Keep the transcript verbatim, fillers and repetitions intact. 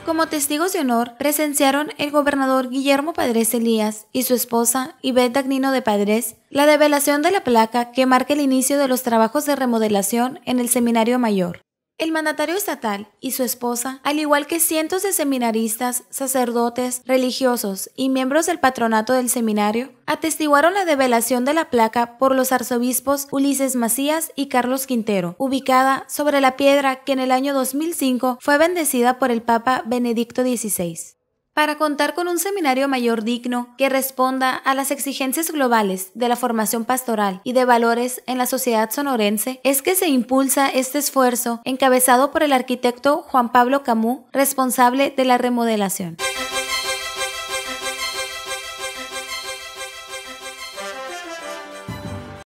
Como testigos de honor presenciaron el gobernador Guillermo Padres Elías y su esposa Ivette Dagnino de Padres la develación de la placa que marca el inicio de los trabajos de remodelación en el Seminario Mayor. El mandatario estatal y su esposa, al igual que cientos de seminaristas, sacerdotes, religiosos y miembros del patronato del seminario, atestiguaron la develación de la placa por los arzobispos Ulises Macías y Carlos Quintero, ubicada sobre la piedra que en el año dos mil cinco fue bendecida por el Papa Benedicto dieciséis. Para contar con un seminario mayor digno que responda a las exigencias globales de la formación pastoral y de valores en la sociedad sonorense, es que se impulsa este esfuerzo encabezado por el arquitecto Juan Pablo Camus, responsable de la remodelación.